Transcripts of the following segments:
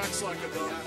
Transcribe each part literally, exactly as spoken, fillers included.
flex like a dog.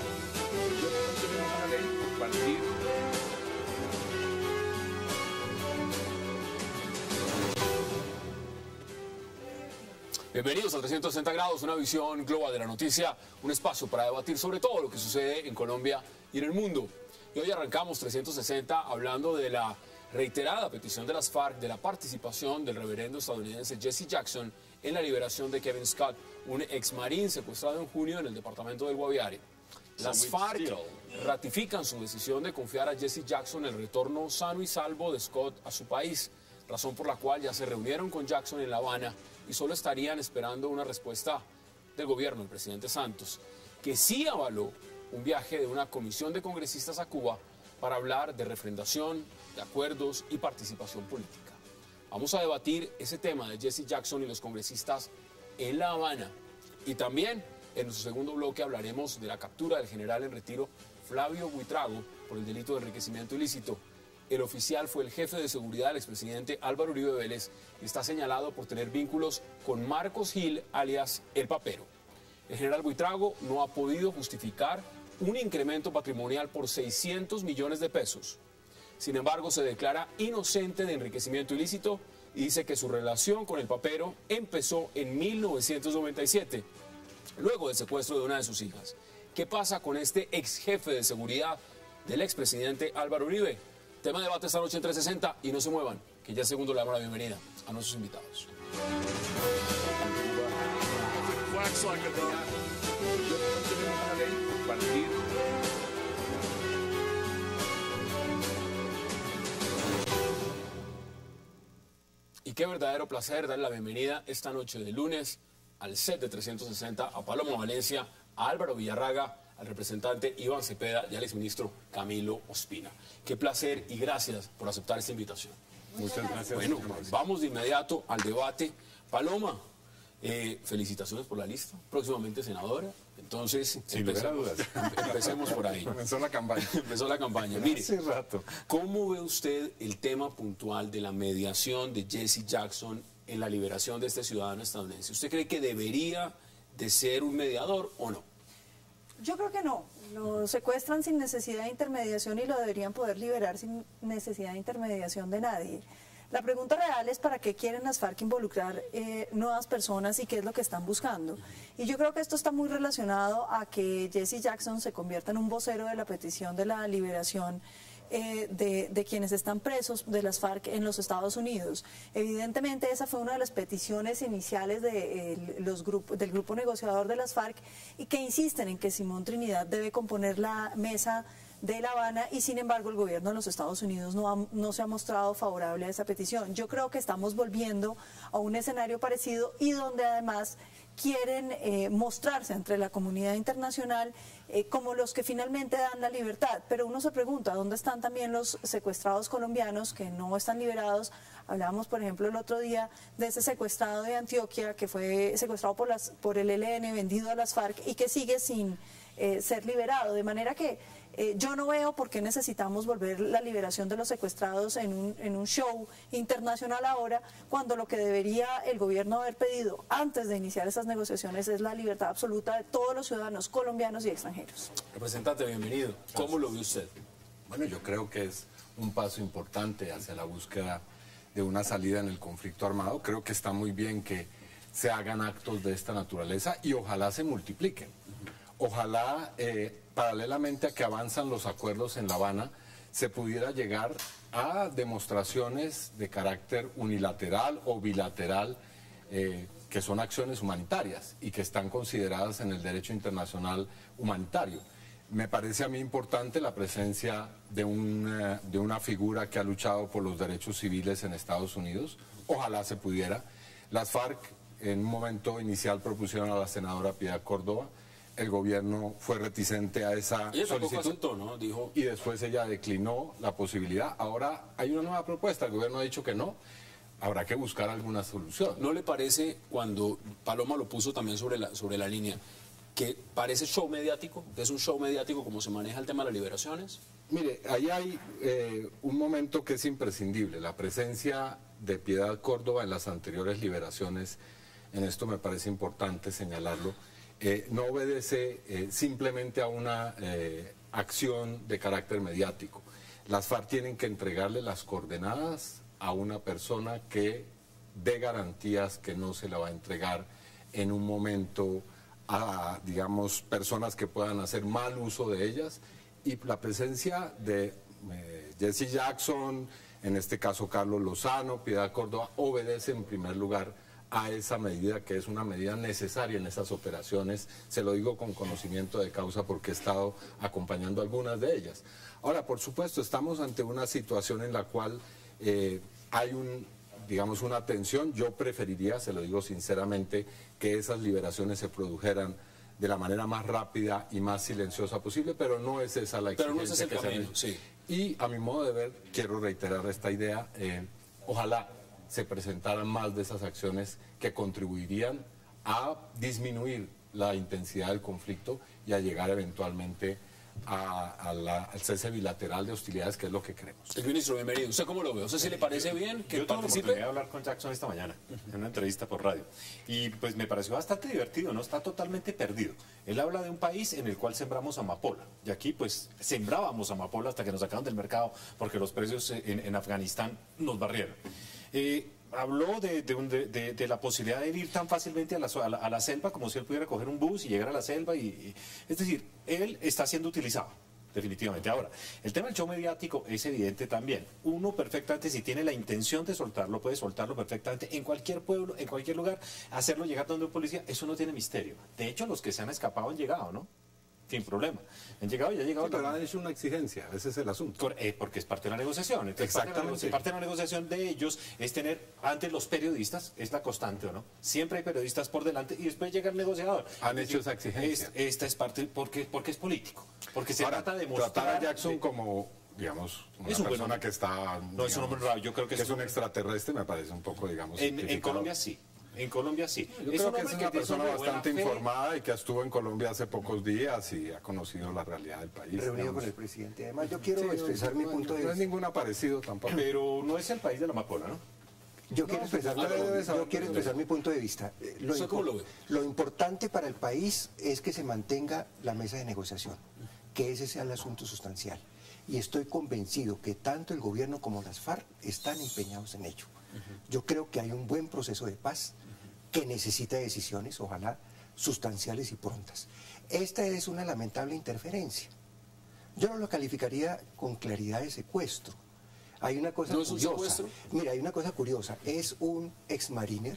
Bienvenidos a trescientos sesenta grados, una visión global de la noticia, un espacio para debatir sobre todo lo que sucede en Colombia y en el mundo. Y hoy arrancamos trescientos sesenta hablando de la reiterada petición de las FARC de la participación del reverendo estadounidense Jesse Jackson en la liberación de Kevin Scott, un ex marín secuestrado en junio en el departamento del Guaviare. Las FARC ratifican su decisión de confiar a Jesse Jackson el retorno sano y salvo de Scott a su país, razón por la cual ya se reunieron con Jackson en La Habana y solo estarían esperando una respuesta del gobierno del presidente Santos, que sí avaló un viaje de una comisión de congresistas a Cuba para hablar de refrendación, de acuerdos y participación política. Vamos a debatir ese tema de Jesse Jackson y los congresistas en La Habana. Y también, en nuestro segundo bloque, hablaremos de la captura del general en retiro Flavio Buitrago por el delito de enriquecimiento ilícito. El oficial fue el jefe de seguridad del expresidente Álvaro Uribe Vélez y está señalado por tener vínculos con Marcos Gil, alias El Papero. El general Buitrago no ha podido justificar un incremento patrimonial por seiscientos millones de pesos. Sin embargo, se declara inocente de enriquecimiento ilícito y dice que su relación con El Papero empezó en mil novecientos noventa y siete, luego del secuestro de una de sus hijas. ¿Qué pasa con este ex jefe de seguridad del expresidente Álvaro Uribe? Tema de debate esta noche en trescientos sesenta y no se muevan, que ya en segundo le damos la bienvenida a nuestros invitados. Flex like a dog. Y qué verdadero placer darle la bienvenida esta noche de lunes al set de trescientos sesenta a Paloma Valencia, a Álvaro Villarraga, al representante Iván Cepeda y al exministro Camilo Ospina. Qué placer y gracias por aceptar esta invitación. Muchas gracias. Bueno, vamos de inmediato al debate. Paloma, eh, felicitaciones por la lista, próximamente senadora. Entonces, Sin lugar a empecemos, dudas. empecemos por ahí. Comenzó la campaña. Empezó la campaña. Mire, Hace rato. ¿cómo ve usted el tema puntual de la mediación de Jesse Jackson en la liberación de este ciudadano estadounidense? ¿Usted cree que debería de ser un mediador o no? Yo creo que no. Lo secuestran sin necesidad de intermediación y lo deberían poder liberar sin necesidad de intermediación de nadie. La pregunta real es para qué quieren las FARC involucrar eh, nuevas personas y qué es lo que están buscando. Y yo creo que esto está muy relacionado a que Jesse Jackson se convierta en un vocero de la petición de la liberación Eh, de, de quienes están presos de las FARC en los Estados Unidos. Evidentemente esa fue una de las peticiones iniciales de, eh, los grupos, del grupo negociador de las FARC y que insisten en que Simón Trinidad debe componer la mesa de La Habana y sin embargo el gobierno de los Estados Unidos no, ha, no se ha mostrado favorable a esa petición. Yo creo que estamos volviendo a un escenario parecido y donde además quieren eh, mostrarse entre la comunidad internacional eh, como los que finalmente dan la libertad. Pero uno se pregunta, ¿dónde están también los secuestrados colombianos que no están liberados? Hablábamos, por ejemplo, el otro día de ese secuestrado de Antioquia que fue secuestrado por, las, por el E L N, vendido a las FARC y que sigue sin eh, ser liberado. De manera que Eh, yo no veo por qué necesitamos volver la liberación de los secuestrados en un, en un show internacional ahora, cuando lo que debería el gobierno haber pedido antes de iniciar esas negociaciones es la libertad absoluta de todos los ciudadanos colombianos y extranjeros. Representante, bienvenido. ¿Cómo lo ve usted? Bueno, yo creo que es un paso importante hacia la búsqueda de una salida en el conflicto armado. Creo que está muy bien que se hagan actos de esta naturaleza y ojalá se multipliquen. Ojalá, eh, paralelamente a que avanzan los acuerdos en La Habana, se pudiera llegar a demostraciones de carácter unilateral o bilateral, eh, que son acciones humanitarias y que están consideradas en el derecho internacional humanitario. Me parece a mí importante la presencia de, un, eh, de una figura que ha luchado por los derechos civiles en Estados Unidos. Ojalá se pudiera. Las FARC en un momento inicial propusieron a la senadora Piedad Córdoba. El gobierno fue reticente a esa ella solicitud aceptó, ¿no? Dijo... y después ella declinó la posibilidad. Ahora hay una nueva propuesta, el gobierno ha dicho que no, habrá que buscar alguna solución. ¿No le parece, cuando Paloma lo puso también sobre la, sobre la línea, que parece show mediático, que es un show mediático como se maneja el tema de las liberaciones? Mire, ahí hay eh, un momento que es imprescindible, la presencia de Piedad Córdoba en las anteriores liberaciones, en esto me parece importante señalarlo. eh, no obedece eh, simplemente a una eh, acción de carácter mediático. Las FARC tienen que entregarle las coordenadas a una persona que dé garantías que no se la va a entregar en un momento a, digamos, personas que puedan hacer mal uso de ellas, y la presencia de eh, Jesse Jackson, en este caso Carlos Lozano, Piedad Córdoba, obedece en primer lugar a esa medida, que es una medida necesaria en esas operaciones. Se lo digo con conocimiento de causa porque he estado acompañando algunas de ellas. Ahora, por supuesto, estamos ante una situación en la cual eh, hay un, digamos, una tensión. Yo preferiría, se lo digo sinceramente, que esas liberaciones se produjeran de la manera más rápida y más silenciosa posible, pero no es esa la exigencia. Pero no es ese el que se camino, ha- sí. Y a mi modo de ver, quiero reiterar esta idea, eh, ojalá se presentaran más de esas acciones que contribuirían a disminuir la intensidad del conflicto y a llegar eventualmente a, a la- al cese bilateral de hostilidades, que es lo que queremos. El ministro, bienvenido. ¿Usted cómo lo ve? ¿Usted si le parece bien que Yo tuve la participe? oportunidad de hablar con Jackson esta mañana, en una entrevista por radio, y pues me pareció bastante divertido, no está totalmente perdido. Él habla de un país en el cual sembramos amapola, y aquí pues sembrábamos amapola hasta que nos sacaron del mercado porque los precios en, en Afganistán nos barrieron. Eh, habló de, de, un- de- de- de la posibilidad de ir tan fácilmente a la, a la- a la selva como si él pudiera coger un bus y llegar a la selva. Y, y- es decir, él está siendo utilizado, definitivamente. Ahora, el tema del show mediático es evidente también. Uno perfectamente, si tiene la intención de soltarlo, puede soltarlo perfectamente en cualquier pueblo, en cualquier lugar, hacerlo llegar donde un policía, eso no tiene misterio. De hecho, los que se han escapado han llegado, ¿no? Sin problema. Han llegado y ha llegado... Sí, pero han hecho una exigencia, ese es el asunto. Cor- eh, porque es parte de la negociación. Entonces, parte de la Exactamente. negoci- Parte de la negociación de ellos es tener, antes los periodistas, es la constante, ¿o no? Siempre hay periodistas por delante y después llega el negociador. Han Es hecho decir, esa exigencia. es- esta es parte, porque, porque es político. Porque se Ahora, trata de mostrar... tratar a Jackson de- como, digamos, una Es un buen persona hombre. que está... No, es un hombre raro, yo creo que que es es un un- extraterrestre, me parece un poco, digamos, en, en simplificado. Colombia sí. En Colombia sí. Yo creo un que hombre es una es un persona hombre de buena bastante fe. informada y que estuvo en Colombia hace pocos días y ha conocido la realidad del país. reunido digamos. con el presidente. Además, yo quiero Sí, no, expresar no, mi punto de no es vista. ningún aparecido tampoco. Pero no es el país de la amapola, ¿no? Yo quiero expresar, usted mi- debe saber yo quiero lo que expresar mi punto de vista. Eh, Lo, ¿Usted cómo impor- lo ve? lo importante para el país es que se mantenga la mesa de negociación, que ese sea el asunto sustancial. Y estoy convencido que tanto el gobierno como las FARC están empeñados en ello. Yo creo que hay un buen proceso de paz que necesita decisiones, ojalá, sustanciales y prontas. Esta es una lamentable interferencia. Yo no lo calificaría con claridad de secuestro. Hay una cosa ¿No es un curiosa. secuestro? Mira, hay una cosa curiosa. Es un ex-mariner,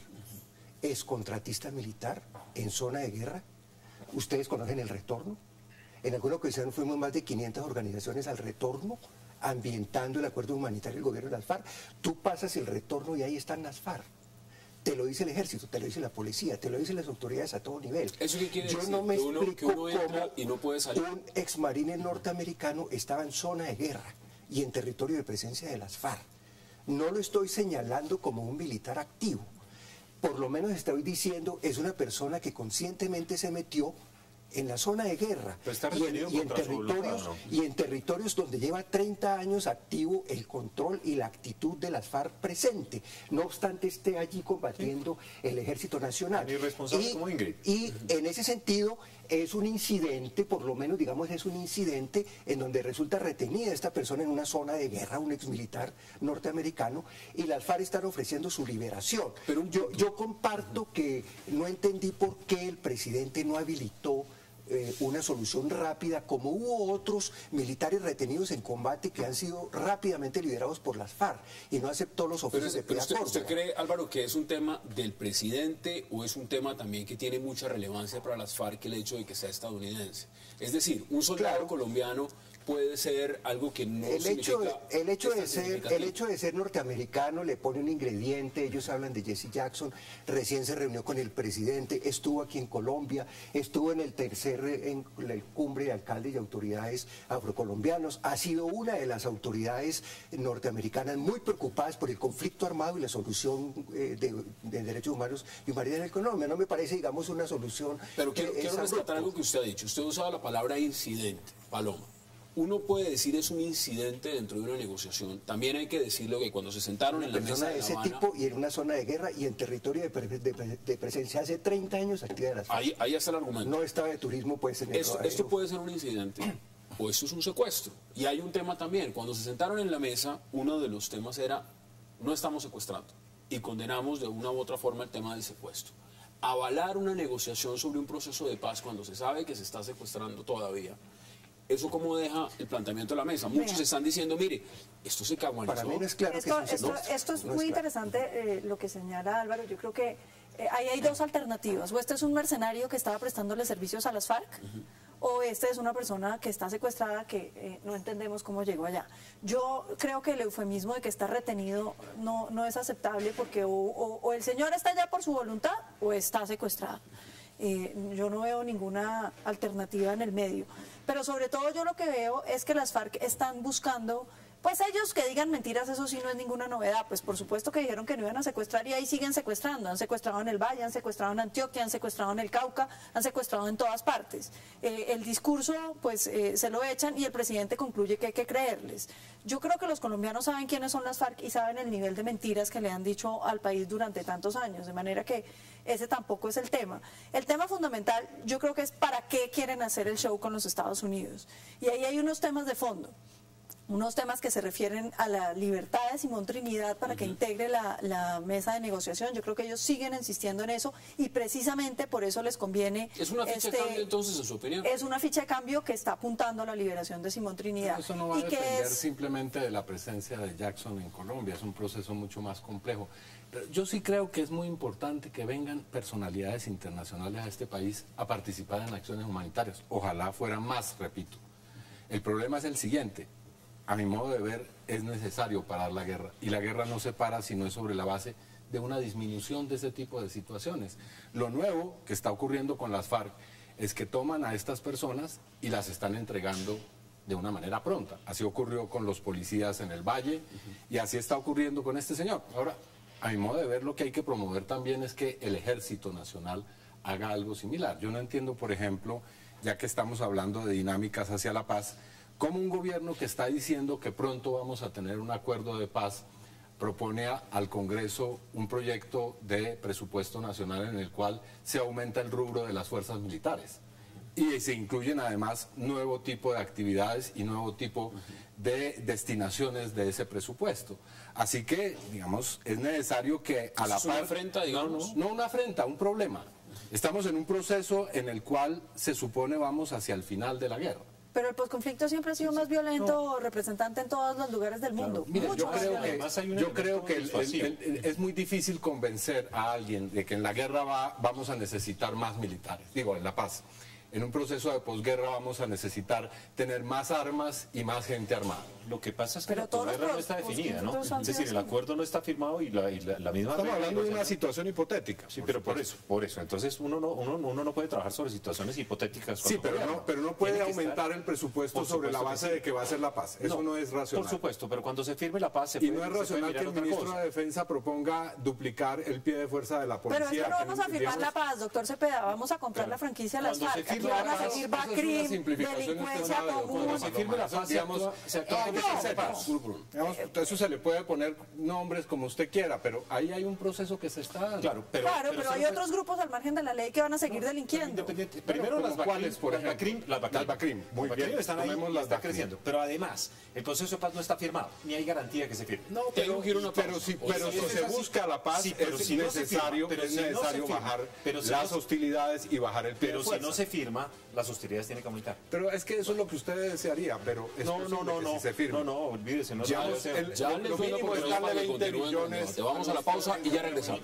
ex contratista militar en zona de guerra. Ustedes conocen el retorno. En alguna ocasión fuimos más de quinientas organizaciones al retorno, ambientando el acuerdo humanitario del gobierno de las FARC. Tú pasas el retorno y ahí están las FARC. Te lo dice el ejército, te lo dice la policía, te lo dicen las autoridades a todo nivel. ¿Eso qué quiere Yo decir? no me Que uno- que explico uno entra cómo y no puede salir. un exmarine norteamericano estaba en zona de guerra y en territorio de presencia de las FARC. No lo estoy señalando como un militar activo. Por lo menos estoy diciendo, es una persona que conscientemente se metió en la zona de guerra Pero está y en, retenido y en contra su voluntad, territorios ¿no? y en territorios donde lleva treinta años activo el control y la actitud de las FARC presente. No obstante esté allí combatiendo el Ejército Nacional. Tan irresponsable como Ingrid. Y en ese sentido es un incidente, por lo menos digamos es un incidente en donde resulta retenida esta persona en una zona de guerra, un exmilitar norteamericano, y las FARC están ofreciendo su liberación. Pero un yo, yo comparto que no entendí por qué el presidente no habilitó eh, una solución rápida, como hubo otros militares retenidos en combate que han sido rápidamente liberados por las FARC, y no aceptó los Pero, oficios de pero Piedad usted, ¿usted Córdoba. cree, Álvaro, que es un tema del presidente o es un tema también que tiene mucha relevancia para las FARC el hecho de que sea estadounidense? Es decir, un soldado Claro. colombiano puede ser algo que no El hecho, de, significa... el, hecho de es tan ser, el significativo. hecho de ser norteamericano le pone un ingrediente. Ellos hablan de Jesse Jackson, recién se reunió con el presidente, estuvo aquí en Colombia, estuvo en el tercer en la cumbre de alcaldes y autoridades afrocolombianos, ha sido una de las autoridades norteamericanas muy preocupadas por el conflicto armado y la solución eh, de, de derechos humanos y humanidad en Colombia. No me parece, digamos, una solución. Pero quiero, que quiero es rescatar abrupto. algo que usted ha dicho. Usted usaba la palabra incidente, Paloma. uno puede decir es un incidente dentro de una negociación. También hay que decirlo que cuando se sentaron en la mesa Persona de de La ese Habana, tipo y en una zona de guerra y en territorio de, pre- de pre- de presencia hace treinta años activa de las FARC. ahí, ahí está el argumento. No estaba de turismo, pues en el Esto, esto puede ser un incidente o esto es un secuestro. Y hay un tema también. Cuando se sentaron en la mesa, uno de los temas era, no estamos secuestrando. Y condenamos de una u otra forma el tema del secuestro. Avalar una negociación sobre un proceso de paz cuando se sabe que se está secuestrando todavía, ¿eso cómo deja el planteamiento de la mesa? Muchos Mira. están diciendo, mire, esto se caguanizó. Para mí no es claro Esto, que es un esto, secuestro. esto es No muy claro. interesante eh, lo que señala Álvaro. Yo creo que eh, ahí hay dos alternativas. O este es un mercenario que estaba prestándole servicios a las FARC, o este es una persona que está secuestrada que eh, no entendemos cómo llegó allá. Yo creo que el eufemismo de que está retenido no, no es aceptable porque o, o- o el señor está allá por su voluntad o está secuestrado. Eh, yo no veo ninguna alternativa en el medio. Pero sobre todo yo lo que veo es que las FARC están buscando, pues ellos que digan mentiras, eso sí no es ninguna novedad. Pues por supuesto que dijeron que no iban a secuestrar y ahí siguen secuestrando. Han secuestrado en el Valle, han secuestrado en Antioquia, han secuestrado en el Cauca, han secuestrado en todas partes. Eh, el discurso pues eh, se lo echan y el presidente concluye que hay que creerles. Yo creo que los colombianos saben quiénes son las FARC y saben el nivel de mentiras que le han dicho al país durante tantos años, de manera que ese tampoco es el tema. El tema fundamental yo creo que es para qué quieren hacer el show con los Estados Unidos. Y ahí hay unos temas de fondo. Unos temas que se refieren a la libertad de Simón Trinidad para que integre la, la mesa de negociación. Yo creo que ellos siguen insistiendo en eso y precisamente por eso les conviene... ¿Es una ficha este, de cambio entonces en su opinión? Es una ficha de cambio que está apuntando a la liberación de Simón Trinidad. Eso no va a y que depender es, simplemente de la presencia de Jackson en Colombia, es un proceso mucho más complejo. Pero yo sí creo que es muy importante que vengan personalidades internacionales a este país a participar en acciones humanitarias. Ojalá fueran más, repito. El problema es el siguiente. A mi modo de ver, es necesario parar la guerra. Y la guerra no se para si no es sobre la base de una disminución de ese tipo de situaciones. Lo nuevo que está ocurriendo con las FARC es que toman a estas personas y las están entregando de una manera pronta. Así ocurrió con los policías en el Valle y así está ocurriendo con este señor. Ahora, a mi modo de ver, lo que hay que promover también es que el Ejército Nacional haga algo similar. Yo no entiendo, por ejemplo, ya que estamos hablando de dinámicas hacia la paz, cómo un gobierno que está diciendo que pronto vamos a tener un acuerdo de paz propone a- al Congreso un proyecto de presupuesto nacional en el cual se aumenta el rubro de las fuerzas militares. Y se incluyen además nuevo tipo de actividades y nuevo tipo de destinaciones de ese presupuesto. Así que, digamos, es necesario que a la ¿Es una par... afrenta, digamos? No, no una afrenta, un problema. Estamos en un proceso en el cual se supone vamos hacia el final de la guerra. pero el posconflicto siempre ha sido más violento, representante en todos los lugares del mundo. Mire, mucho yo más creo violento. que, Además, hay un yo elemento creo que el- el- disuasivo. el- el- es muy difícil convencer a alguien de que en la guerra va, vamos a necesitar más militares, digo, en la paz. En un proceso de posguerra vamos a necesitar tener más armas y más gente armada. Lo que pasa es que Pero la todos los posguerra no pros- está definida, ¿no? conflictos han Es decir, sido el así. acuerdo no está firmado y la, y la, la misma... Estamos regla hablando de una negociación- situación hipotética. Sí, por pero por supuesto. eso, por eso. Entonces uno no, uno, uno no puede trabajar sobre situaciones hipotéticas. con Sí, el pero gobierno. no, pero no puede Tiene que aumentar estar- el presupuesto Por sobre la supuesto que base sí. de que va a ser la paz. Eso no, es racional. Por supuesto, pero cuando se firme la paz se Y puede, no es se puede racional mirar que el otra ministro cosa. de Defensa proponga duplicar el pie de fuerza de la Pero policía. es que no vamos a que, firmar digamos, la paz, doctor Cepeda. Vamos a comprar la franquicia a las cuando se FARC. Aquí firme la van a paz, seguir eso es una BACRIM, simplificación, usted delincuencia no la veo. común. Cuando se firme la paz, se digamos, actúa- se actúa hay como que no, ser pero- paz. Digamos, eso se le puede poner nombres como usted quiera, pero ahí hay un proceso que se está dando. Claro, pero, Claro, pero se hay lo- otros grupos al margen de la ley que van a seguir delinquiendo. Independiente. Bueno, Primero ¿como las Bacrim, cuáles, por las ejemplo? Bacrim, las Bacrim. Las Bacrim, muy Las bien. Bacrim están ahí Tomemos y las está Bacrim. creciendo. Pero además, el proceso de paz no está firmado, ni hay garantía que se firme. No, Tengo que ir a una pero pausa. si, Oye, pero sí, si es se así. busca la paz, Sí, pero es si no se necesario, firma, pero es si no se necesario firma, bajar pero si las no- hostilidades y bajar el pie Pero de si fuerza. no se firma, las hostilidades tienen que aumentar. Pero es que eso es lo que usted desearía, pero es No, no, posible no, que no. si se firme. No, no, olvídese. No, Ya no, los- no, el- Ya Lo les doy la mínimo es oportunidad darle para que veinte continúen con el millones debate. Vamos a la pausa y ya regresamos.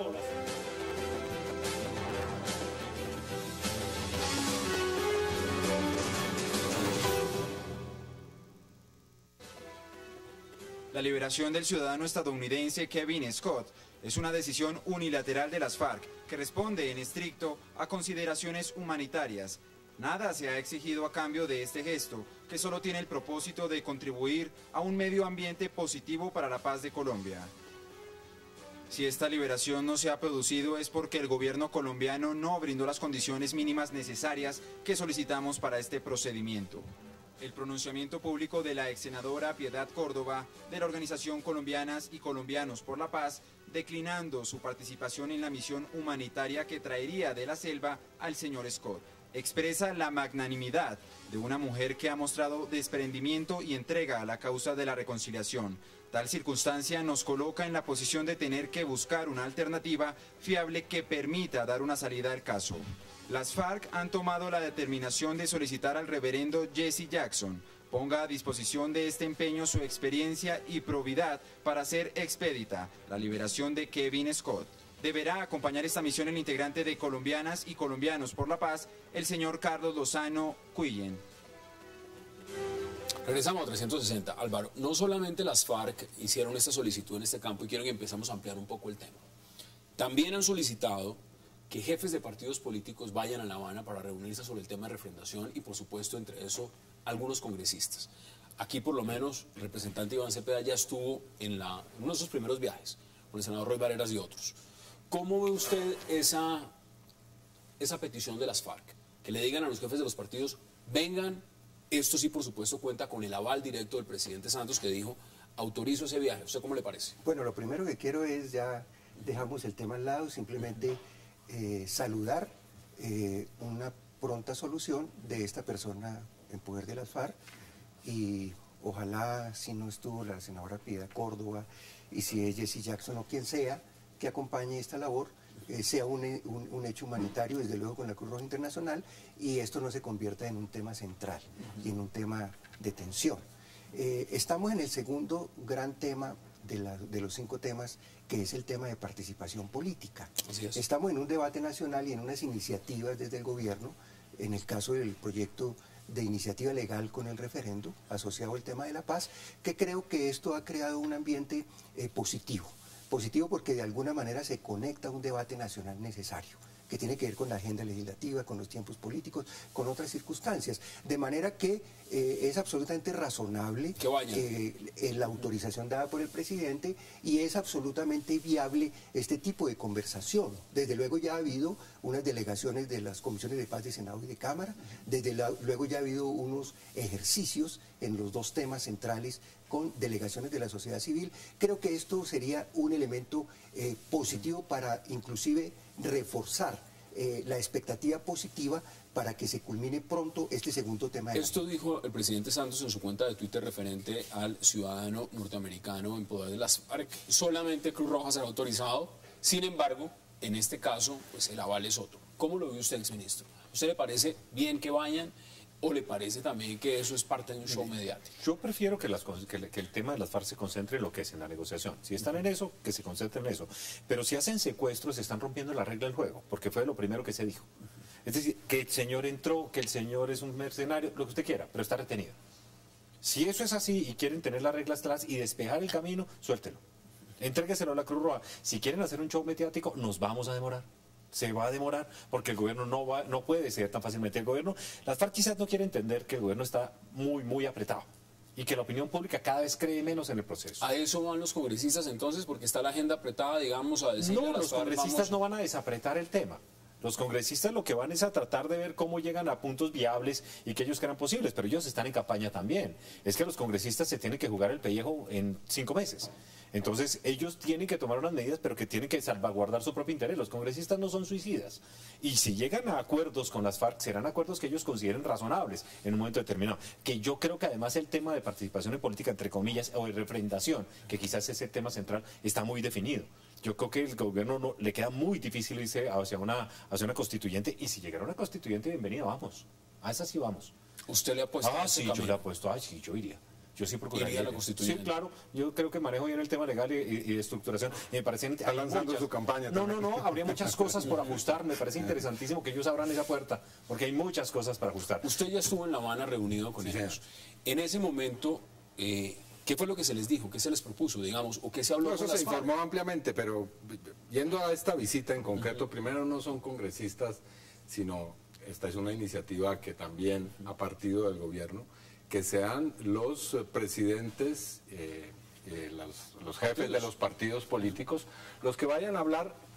La liberación del ciudadano estadounidense Kevin Scott es una decisión unilateral de las FARC que responde en estricto a consideraciones humanitarias. Nada se ha exigido a cambio de este gesto, que solo tiene el propósito de contribuir a un medio ambiente positivo para la paz de Colombia. Si esta liberación no se ha producido es porque el gobierno colombiano no brindó las condiciones mínimas necesarias que solicitamos para este procedimiento. el pronunciamiento público de la ex senadora Piedad Córdoba de la organización Colombianas y Colombianos por la Paz, declinando su participación en la misión humanitaria que traería de la selva al señor Scott. Expresa la magnanimidad de una mujer que ha mostrado desprendimiento y entrega a la causa de la reconciliación. Tal circunstancia nos coloca en la posición de tener que buscar una alternativa fiable que permita dar una salida al caso. Las FARC han tomado la determinación de solicitar al reverendo Jesse Jackson ponga a disposición de este empeño su experiencia y probidad para hacer expedita la liberación de Kevin Scott. Deberá acompañar esta misión el integrante de Colombianas y Colombianos por la Paz, el señor Carlos Lozano Cuyen. Regresamos a trescientos sesenta. Álvaro, no solamente las FARC hicieron esta solicitud en este campo y quiero que empezamos a ampliar un poco el tema. También han solicitado que jefes de partidos políticos vayan a La Habana para reunirse sobre el tema de refrendación y, por supuesto, entre eso, algunos congresistas. Aquí, por lo menos, el representante Iván Cepeda ya estuvo en, la, en uno de sus primeros viajes, con el senador Roy Barreras y otros. ¿Cómo ve usted esa, esa petición de las FARC? Que le digan a los jefes de los partidos, vengan, esto sí, por supuesto, cuenta con el aval directo del presidente Santos, que dijo, autorizo ese viaje. ¿Usted cómo le parece? Bueno, lo primero que quiero es, ya dejamos el tema al lado, simplemente eh, saludar eh, una pronta solución de esta persona en poder de las FARC, y ojalá, si no estuvo la senadora Piedad Córdoba, y si es Jesse Jackson o quien sea, que acompañe esta labor, eh, sea un, un, un hecho humanitario, desde luego con la Cruz Roja Internacional, y esto no se convierta en un tema central y en un tema de tensión. Eh, estamos en el segundo gran tema de, la, de los cinco temas, que es el tema de participación política. Así es. Estamos en un debate nacional y en unas iniciativas desde el gobierno, en el caso del proyecto de iniciativa legal con el referendo, asociado al tema de la paz, que creo que esto ha creado un ambiente eh, positivo. Positivo porque de alguna manera se conecta a un debate nacional necesario, que tiene que ver con la agenda legislativa, con los tiempos políticos, con otras circunstancias. De manera que eh, es absolutamente razonable que vayan. Eh, eh, la autorización dada por el presidente, y es absolutamente viable este tipo de conversación. Desde luego ya ha habido unas delegaciones de las comisiones de paz de Senado y de Cámara, desde la, luego ya ha habido unos ejercicios en los dos temas centrales con delegaciones de la sociedad civil. Creo que esto sería un elemento eh, positivo para inclusive reforzar eh, la expectativa positiva para que se culmine pronto este segundo tema. De Esto dijo el presidente Santos en su cuenta de Twitter referente al ciudadano norteamericano en poder de las FARC. Solamente Cruz Roja será autorizado, sin embargo, en este caso, pues el aval es otro. ¿Cómo lo ve usted, exministro? ¿A usted le parece bien que vayan o le parece también que eso es parte de un show mediático? Yo prefiero que, las, que, que el tema de las FARC se concentre en lo que es en la negociación. Si están en eso, que se concentren en eso. Pero si hacen secuestros, están rompiendo la regla del juego, porque fue lo primero que se dijo. Es decir, que el señor entró, que el señor es un mercenario, lo que usted quiera, pero está retenido. Si eso es así y quieren tener las reglas claras y despejar el camino, suéltelo. Entrégueselo a la Cruz Roja. Si quieren hacer un show mediático, nos vamos a demorar. Se va a demorar porque el gobierno no va, no puede ser tan fácilmente. El gobierno, las FARC quizás no quiere entender que el gobierno está muy, muy apretado y que la opinión pública cada vez cree menos en el proceso. ¿A eso van los congresistas entonces? Porque está la agenda apretada, digamos, a decir... No, los congresistas no van a desapretar el tema. Los congresistas lo que van es a tratar de ver cómo llegan a puntos viables y que ellos crean posibles, pero ellos están en campaña también. Es que los congresistas se tienen que jugar el pellejo en cinco meses. Entonces ellos tienen que tomar unas medidas, pero que tienen que salvaguardar su propio interés. Los congresistas no son suicidas. Y si llegan a acuerdos con las FARC, serán acuerdos que ellos consideren razonables en un momento determinado. Que yo creo que además el tema de participación en política, entre comillas, o de refrendación, que quizás es el tema central, está muy definido. Yo creo que el gobierno no, le queda muy difícil irse hacia una, hacia una constituyente, y si llegara una constituyente, bienvenida, vamos. A esa sí vamos. ¿Usted le ha puesto Ah, a ese sí, camino? yo le he puesto, ay, sí, yo iría. Yo sí procuraría. ¿Iría a la constituyente? Sí, claro. Yo creo que manejo bien el tema legal y, y, y de estructuración. Y me parece... Está lanzando su campaña No, también. no, no. Habría muchas cosas por ajustar. Me parece interesantísimo que ellos abran esa puerta, porque hay muchas cosas para ajustar. Usted ya estuvo en La Habana reunido con Sí, ellos. señor. En ese momento, eh, ¿qué fue lo que se les dijo? ¿Qué se les propuso, digamos? ¿O qué se habló No, eso con se las FARC? informó ampliamente, pero yendo a esta visita en concreto, primero no son congresistas, sino esta es una iniciativa que también ha partido del gobierno, que sean los eh, presidentes, eh, eh, los, los jefes de los partidos políticos, los que vayan a hablar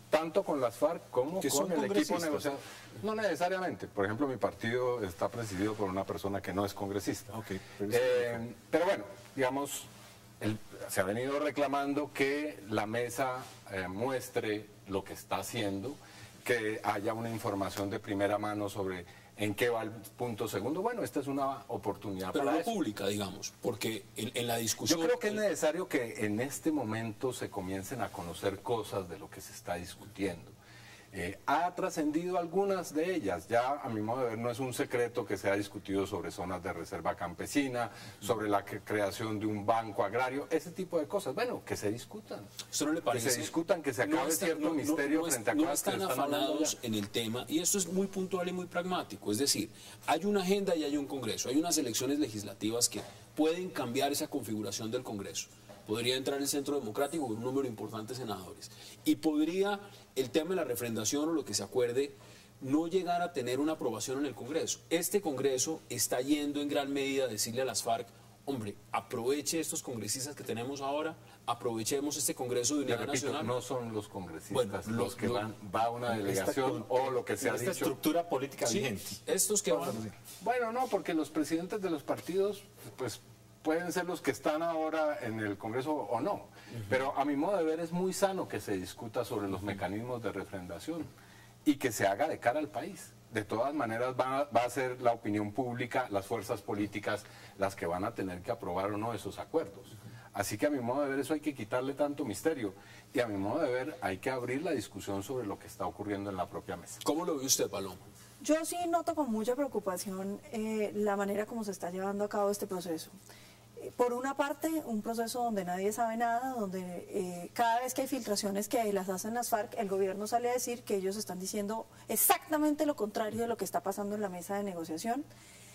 tanto con las FARC como Que con son el equipo congresistas. negociador. No necesariamente. Por ejemplo, mi partido está presidido por una persona que no es congresista. Ok, pero Eh, pero bueno, digamos, el- se ha venido reclamando que la mesa eh, muestre lo que está haciendo, que haya una información de primera mano sobre en qué va el punto segundo. Bueno, esta es una oportunidad Pero para no eso. pública, digamos, porque en, en la Yo discusión... creo que es necesario que en este momento se comiencen a conocer cosas de lo que se está discutiendo. Eh, ha trascendido algunas de ellas, ya a mi modo de ver no es un secreto que se ha discutido sobre zonas de reserva campesina, sobre la que- creación de un banco agrario, ese tipo de cosas. Bueno, que se discutan. ¿Usted no le parece? Que se discutan, que se acabe está- cierto no- no- misterio no es- frente a no cosas que están le están hablando afanados ya. en el tema, y esto es muy puntual y muy pragmático. Es decir, hay una agenda y hay un Congreso. Hay unas elecciones legislativas que pueden cambiar esa configuración del Congreso. Podría entrar el Centro Democrático con un número importante de senadores. Y podría el tema de la refrendación o lo que se acuerde no llegar a tener una aprobación en el Congreso. Este Congreso está yendo en gran medida a decirle a las FARC, hombre, aproveche estos congresistas que tenemos ahora, aprovechemos este Congreso de Le Unidad repito, Nacional. no son los congresistas Bueno, los lo- que lo- van, va una delegación Esta- o lo que se ha esta dicho. estructura política Sí, vigente. estos que van... Bueno, no, porque los presidentes de los partidos, pues pueden ser los que están ahora en el Congreso o no. Pero a mi modo de ver es muy sano que se discuta sobre los mecanismos de refrendación y que se haga de cara al país. De todas maneras va, a- va a ser la opinión pública, las fuerzas políticas, las que van a tener que aprobar o no esos acuerdos. Así que a mi modo de ver eso hay que quitarle tanto misterio. Y a mi modo de ver hay que abrir la discusión sobre lo que está ocurriendo en la propia mesa. ¿Cómo lo ve usted, Paloma? Yo sí noto con mucha preocupación eh, la manera como se está llevando a cabo este proceso. Eh, Por una parte, un proceso donde nadie sabe nada, donde eh, cada vez que hay filtraciones que las hacen las FARC, el gobierno sale a decir que ellos están diciendo exactamente lo contrario de lo que está pasando en la mesa de negociación.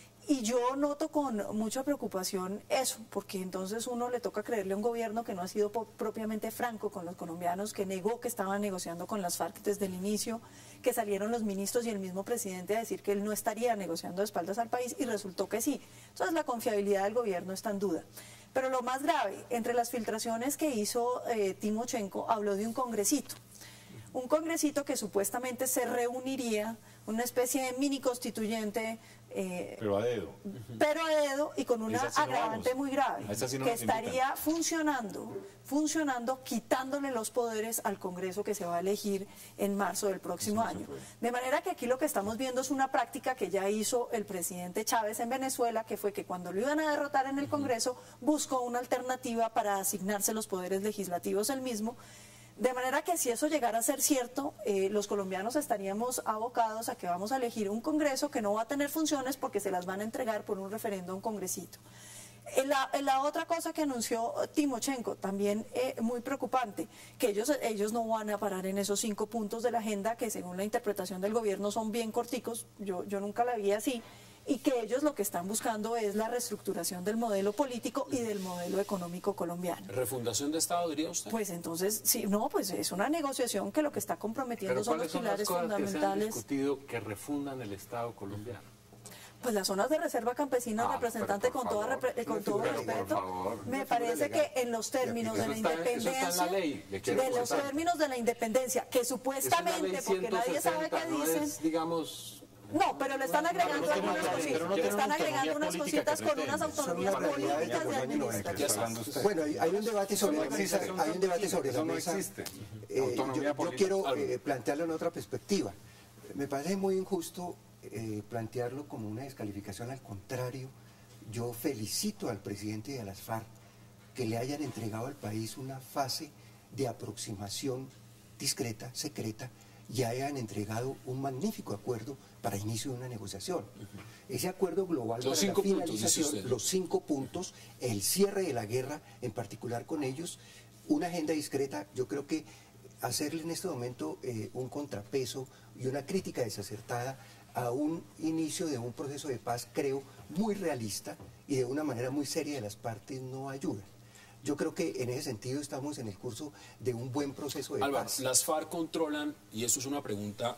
Y yo noto con mucha preocupación eso, porque entonces uno le toca creerle a un gobierno que no ha sido po- propiamente franco con los colombianos, que negó que estaban negociando con las FARC desde el inicio, que salieron los ministros y el mismo presidente a decir que él no estaría negociando de espaldas al país y resultó que sí. Entonces la confiabilidad del gobierno está en duda. Pero lo más grave, entre las filtraciones que hizo eh, Timochenko, habló de un congresito. Un congresito que supuestamente se reuniría, una especie de mini constituyente, eh, Pero a dedo. pero a dedo y con una Esa sí no agravante vamos. muy grave, A esa sí no que nos invitan. estaría funcionando, funcionando, quitándole los poderes al Congreso que se va a elegir en marzo del próximo año. De manera que aquí lo que estamos viendo es una práctica que ya hizo el presidente Chávez en Venezuela, que fue que cuando lo iban a derrotar en el Congreso, buscó una alternativa para asignarse los poderes legislativos él mismo. De manera que si eso llegara a ser cierto, eh, los colombianos estaríamos abocados a que vamos a elegir un Congreso que no va a tener funciones porque se las van a entregar por un referendo a un congresito. Eh, La, eh, la otra cosa que anunció Timochenko, también eh, muy preocupante, que ellos, ellos no van a parar en esos cinco puntos de la agenda que según la interpretación del gobierno son bien corticos, yo, yo nunca la vi así, y que ellos lo que están buscando es la reestructuración del modelo político y del modelo económico colombiano. ¿Refundación de Estado, diría usted? Pues entonces, sí, no, pues es una negociación que lo que está comprometiendo Pero son los ¿cuáles son las pilares cosas que se han fundamentales. discutido que refundan el Estado colombiano? Pues las zonas de reserva campesina, Ah, representante, pero con, por toda, favor, repre- con una todo figura, por respeto, favor, me una parece figura que en los términos de Eso la está- eso está en la independencia, ley, le quiero de los contar. términos de la independencia, que Es una supuestamente, ley porque nadie sabe ciento sesenta, qué no dicen, es, digamos... no, pero le están agregando pero no algunas tiene- cositas, pero no le tiene están una agregando unas autonomía política cositas que con unas pretende. autonomías Son las realidades políticas de de los años noventa. ¿Qué está administración. hablando usted? Bueno, hay, hay un debate sobre no la mesa, existe, eso hay un debate sobre eso la no mesa. existe. Eh, Autonomía yo, yo política. quiero Algo. eh, plantearlo en otra perspectiva. Me parece muy injusto eh, plantearlo como una descalificación, al contrario, yo felicito al presidente y a las FARC que le hayan entregado al país una fase de aproximación discreta, secreta, y hayan entregado un magnífico acuerdo para inicio de una negociación. Ese acuerdo global Los para cinco la puntos, dice finalización, usted. los cinco puntos, el cierre de la guerra, en particular con ellos, una agenda discreta, yo creo que hacerle en este momento eh, un contrapeso y una crítica desacertada a un inicio de un proceso de paz, creo, muy realista y de una manera muy seria de las partes no ayuda. Yo creo que en ese sentido estamos en el curso de un buen proceso de Álvaro, paz. las FARC controlan, y eso es una pregunta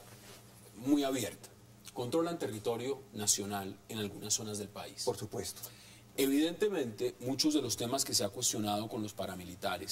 muy abierta, controlan territorio nacional en algunas zonas del país. Por supuesto. Evidentemente, muchos de los temas que se ha cuestionado con los paramilitares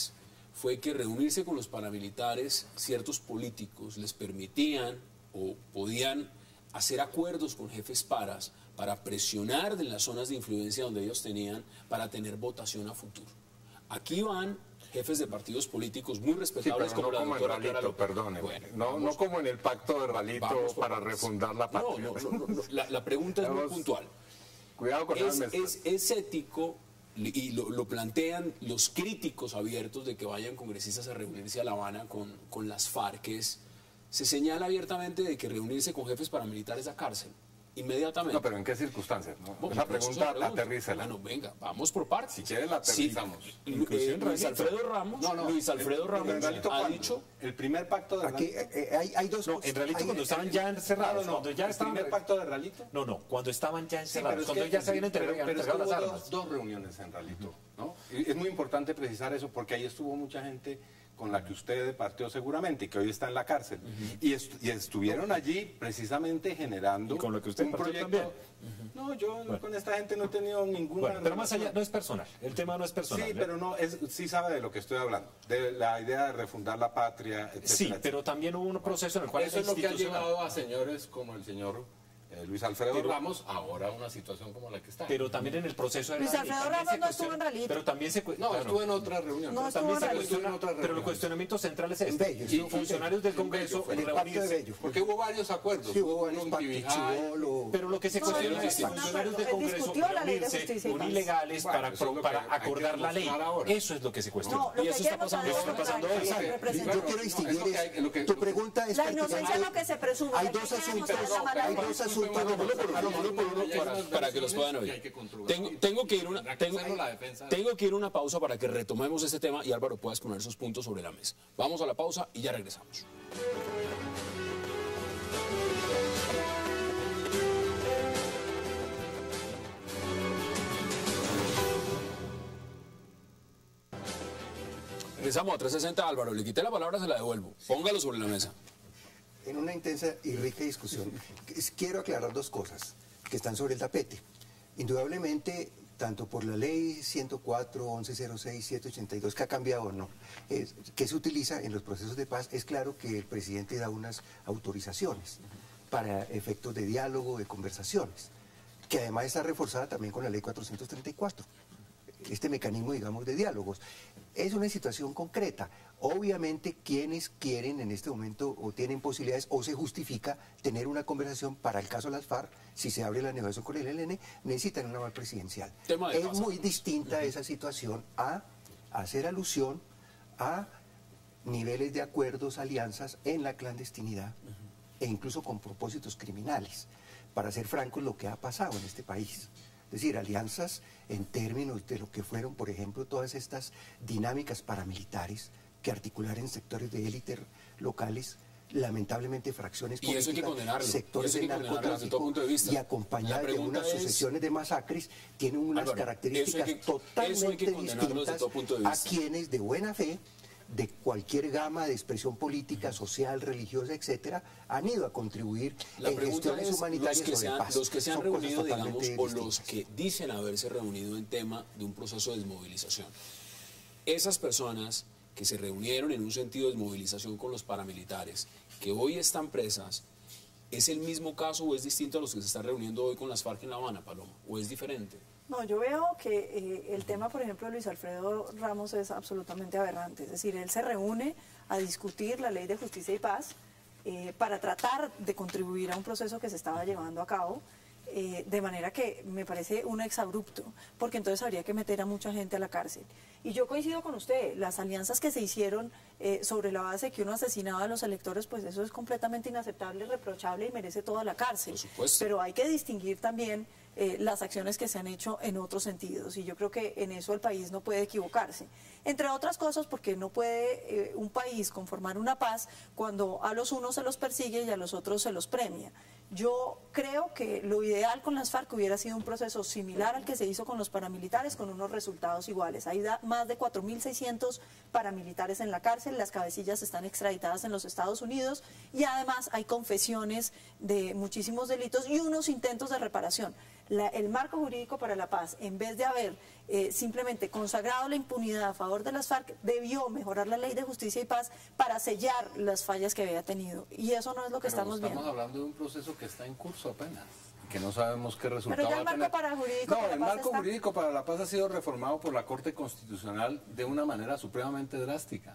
fue que reunirse con los paramilitares, ciertos políticos les permitían o podían hacer acuerdos con jefes paras para presionar de las zonas de influencia donde ellos tenían para tener votación a futuro. Aquí van jefes de partidos políticos muy Sí, respetables pero como no la como en doctora Clara Ralito, López. perdone. Bueno, no, vamos- no como en el pacto de Ralito vamos por para partes. refundar la patria. No, no, no, no, la, la pregunta es muy Vamos- puntual. Cuidado con las Es, mezclas. es, es ético, y lo, lo plantean los críticos abiertos de que vayan congresistas a reunirse a La Habana con, con las FARC, es, se señala abiertamente de que reunirse con jefes paramilitares a cárcel, inmediatamente. No, pero ¿en qué circunstancias? No? Bueno, Esa pero eso es pregunta, una pregunta. aterrícela. Bueno, venga, vamos por partes. Si quiere la aterrizamos. Sí, Lu- eh, Luis Alfredo Ramos, No, no, Luis Alfredo el- Ramos el Ralito, ha ¿cuándo? dicho... El primer pacto de Aquí Ralito. eh, eh, hay, hay dos No, cosas. en realidad Hay- cuando eh, estaban ya encerrados, No, no, cuando ya el estaban... primer pacto de Ralito. No, no, cuando estaban ya Sí, encerrados, pero es cuando que- ya se habían pero- entregado, pero es que entregado las hubo armas. dos, dos reuniones en Ralito, ¿no? Y es muy importante precisar eso porque ahí estuvo mucha gente con la que usted partió seguramente y que hoy está en la cárcel. y, est- y estuvieron allí precisamente generando Y con lo que usted un partió proyecto. también. No, yo con esta gente no he tenido ninguna... Bueno, pero más allá, relación. no es personal, el tema no es personal. Sí, ¿eh? pero no, es, sí sabe de lo que estoy hablando, de la idea de refundar la patria, etcétera. Sí, etcétera. pero también hubo un proceso en el cual Eso es lo que ha institucional- llevado a señores como el señor eh, Luis Alfredo Pero- Ramos ahora a una situación como la que está. Pero también en el proceso de Luis Rally Alfredo también Ramos se no estuvo cuestiona- en Rally. Pero también se cu- no, claro. estuvo en otra reunión. No pero estuvo también en se Rally. cuestiona en otra Pero el reunión. cuestionamiento central es En este. Bello, Y sí, fue funcionarios del Congreso en el pacto de reunirse. Bello. Porque hubo varios acuerdos. Sí, hubo varios uno en pactos, Quibijay. Chibolo. Pero lo que se No, cuestiona él es que discutió un funcionarios del acuerdo, él Congreso discutió la ley de reunirse justicia y paz. unilegales Bueno, para, eso es lo para que hay que acordar la ley. demostrar ahora. Eso es lo que se cuestiona. No, lo Y que eso hay está que pasando- demostrar eso está pasando es hoy. que Yo representa- quiero No, distinguir, es lo que hay- es- lo que- tu pregunta es La inocencia es pertinente. lo que se presume. Hay Hay dos que asuntos, demostrar la mala hay fe. dos asuntos, no, no, no, para, para que los puedan oír. Tengo, tengo que ir una, tengo, tengo que ir una pausa para que retomemos este tema y Álvaro puedas poner esos puntos sobre la mesa. Vamos a la pausa y ya regresamos. Regresamos a trescientos sesenta, Álvaro. Le quité la palabra, se la devuelvo. Póngalo sobre la mesa. En una intensa y rica discusión, es- quiero aclarar dos cosas que están sobre el tapete. Indudablemente, tanto por la ley ciento cuatro, once cero seis, setecientos ochenta y dos, que ha cambiado o no, es- que se utiliza en los procesos de paz, es claro que el presidente da unas autorizaciones para efectos de diálogo, de conversaciones, que además está reforzada también con la ley cuatrocientos treinta y cuatro. Este mecanismo, digamos, de diálogos. Es una situación concreta. Obviamente, quienes quieren en este momento o tienen posibilidades o se justifica tener una conversación para el caso de las FARC, si se abre la negociación con el E L N, necesitan una aval presidencial. Tema de Es paz. muy distinta esa situación a hacer alusión a niveles de acuerdos, alianzas en la clandestinidad e incluso con propósitos criminales. Para ser francos, lo que ha pasado en este país. Es decir, alianzas en términos de lo que fueron, por ejemplo, todas estas dinámicas paramilitares que articularon sectores de élite locales, lamentablemente fracciones Y eso hay que políticas, condenarlo, sectores y eso hay de que condenarlo desde todo punto de vista. narcotráfico y acompañadas La de pregunta unas es- sucesiones de masacres, tienen unas Álvaro, características eso hay que- totalmente eso hay que condenarlo desde distintas todo punto de a vista. quienes de buena fe, de cualquier gama de expresión política, social, religiosa, etcétera, han ido a contribuir La en pregunta gestiones es, humanitarias los que, o se de han, paz. los que se han Son cosas reunido, digamos, totalmente o los distintas. que dicen haberse reunido en tema de un proceso de desmovilización. Esas personas que se reunieron en un sentido de desmovilización con los paramilitares, que hoy están presas, ¿es el mismo caso o es distinto a los que se están reuniendo hoy con las FARC en La Habana, Paloma? ¿O es diferente? No, yo veo que eh, el tema, por ejemplo, de Luis Alfredo Ramos es absolutamente aberrante. Es decir, él se reúne a discutir la ley de justicia y paz eh, para tratar de contribuir a un proceso que se estaba llevando a cabo, eh, de manera que me parece un exabrupto, porque entonces habría que meter a mucha gente a la cárcel. Y yo coincido con usted, las alianzas que se hicieron eh, sobre la base de que uno asesinaba a los electores, pues eso es completamente inaceptable, reprochable y merece toda la cárcel. Por supuesto. Pero hay que distinguir también eh, las acciones que se han hecho en otros sentidos y yo creo que en eso el país no puede equivocarse. Entre otras cosas porque no puede eh, un país conformar una paz cuando a los unos se los persigue y a los otros se los premia. Yo creo que lo ideal con las FARC hubiera sido un proceso similar al que se hizo con los paramilitares con unos resultados iguales. Hay da- más de cuatro mil seiscientos paramilitares en la cárcel, las cabecillas están extraditadas en los Estados Unidos y además hay confesiones de muchísimos delitos y unos intentos de reparación. La, el marco jurídico para la paz, en vez de haber eh, simplemente consagrado la impunidad a favor de las FARC, debió mejorar la ley de justicia y paz para sellar las fallas que había tenido. Y eso no es lo que Pero estamos, estamos viendo. hablando de un proceso que está en curso apenas, que no sabemos qué resultado Pero ya el va a marco tener. para jurídico No, para la el paz marco está. jurídico para la paz ha sido reformado por la Corte Constitucional de una manera supremamente drástica.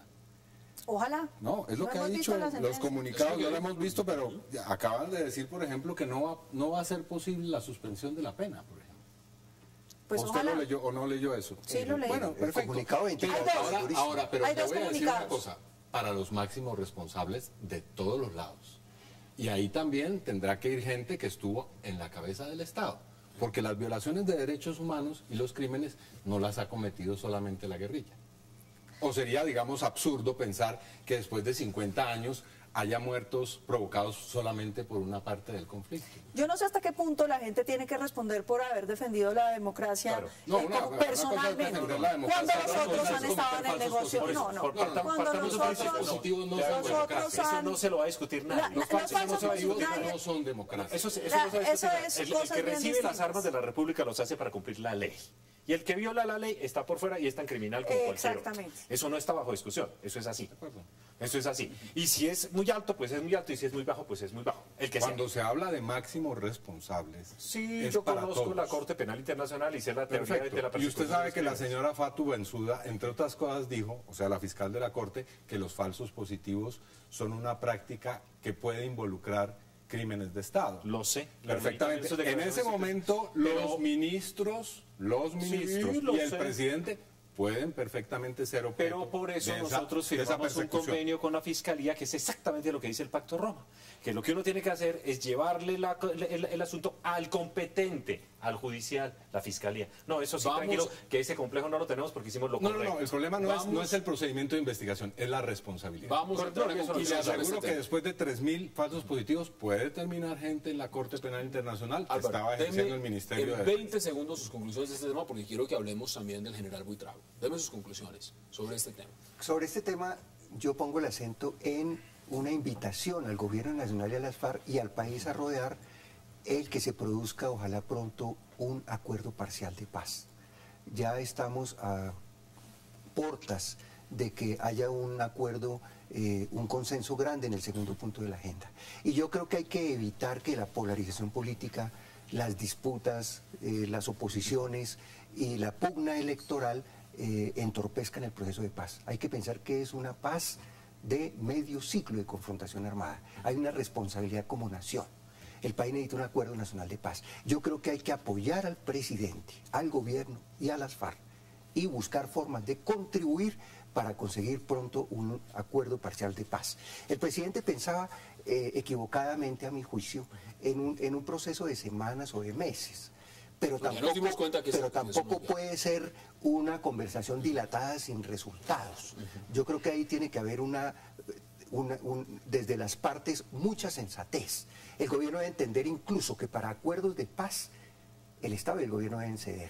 Ojalá. No, es lo No que ha hemos visto dicho la los sentencia. comunicados, no lo hemos visto, pero acaban de decir, por ejemplo, que no va, no va a ser posible la suspensión de la pena, por ejemplo. Pues ¿Usted ojalá. lo leyó o no leyó eso? Sí, lo leí. Bueno, El perfecto. comunicado veinticuatro Pero Hay dos. ahora, ahora, pero Hay le dos voy a decir una comunicados. cosa, para los máximos responsables de todos los lados. Y ahí también tendrá que ir gente que estuvo en la cabeza del Estado. Porque las violaciones de derechos humanos y los crímenes no las ha cometido solamente la guerrilla. O sería, digamos, absurdo pensar que después de cincuenta años haya muertos provocados solamente por una parte del conflicto. Yo no sé hasta qué punto la gente tiene que responder por haber defendido la democracia Claro. No, eh, una- como una cosa es personalmente. defender la democracia, Cuando otra nosotros cosa han es estado en el cometer negocio, falsos no, no. positivos. Por- Cuando partamos de un principio nosotros, positivos no son nosotros democracia. Eso han- no se lo va a discutir La- nadie. la- Los falsos los falsos positivos positivos- no son democracia. Eso, se- eso La- no se va a eso discutir. es el, el cosas que bien recibe distintas. las armas de la República los hace para cumplir la ley. Y el que viola la ley está por fuera y es tan criminal como cualquier otro. Exactamente. Eso no está bajo discusión. Eso es así. Eso es así. Y si es muy alto, pues es muy alto. Y si es muy bajo, pues es muy bajo. El que sea. Cuando se habla de máximos responsables, Sí, es yo para conozco todos. la Corte Penal Internacional y sé la teoría Perfecto. de la Y persecución. usted sabe de que los la crímenes. señora Fatou Bensouda, entre otras cosas, dijo, o sea, la fiscal de la Corte, que los falsos positivos son una práctica que puede involucrar crímenes de Estado. Lo sé. Perfectamente. Sus En declaraciones ese que- momento, Pero- los ministros, los ministros lo y el sé. presidente pueden perfectamente ser objeto Pero por eso de esa- nosotros de esa firmamos un persecución. convenio con la Fiscalía que es exactamente lo que dice el Pacto de Roma. Que lo que uno tiene que hacer es llevarle la- el, el asunto al competente, al judicial, la Fiscalía. No, eso sí, Vamos. tranquilo, que ese complejo no lo tenemos porque hicimos lo No, no, correcto. no, el problema no es, Vamos. no es el procedimiento de investigación, es la responsabilidad. Vamos a Correcto, entrar en eso lo Y le conclusión sobre aseguro este que tema. después de tres mil falsos positivos puede terminar gente en la Corte Penal Internacional que Álvaro, estaba deme ejerciendo el Ministerio en de veinte segundos sus conclusiones de este tema porque quiero que hablemos también del general Buitrago. Deme sus conclusiones sobre este tema. Sobre este tema, yo pongo el acento en una invitación al gobierno nacional y a las FARC y al país a rodear el que se produzca, ojalá pronto, un acuerdo parcial de paz. Ya estamos a portas de que haya un acuerdo, eh, un consenso grande en el segundo punto de la agenda. Y yo creo que hay que evitar que la polarización política, las disputas, eh, las oposiciones y la pugna electoral eh, entorpezcan el proceso de paz. Hay que pensar que es una paz de medio ciclo de confrontación armada. Hay una responsabilidad como nación. El país necesita un acuerdo nacional de paz. Yo creo que hay que apoyar al presidente, al gobierno y a las FARC y buscar formas de contribuir para conseguir pronto un acuerdo parcial de paz. El presidente pensaba eh, equivocadamente, a mi juicio, en un, en un proceso de semanas o de meses. Pero Pues ya nos tampoco, dimos cuenta que pero eso- que eso tampoco no- puede ser una conversación dilatada sin resultados. Yo creo que ahí tiene que haber una, una- un- desde las partes mucha sensatez. El gobierno debe entender incluso que para acuerdos de paz el Estado y el gobierno deben ceder,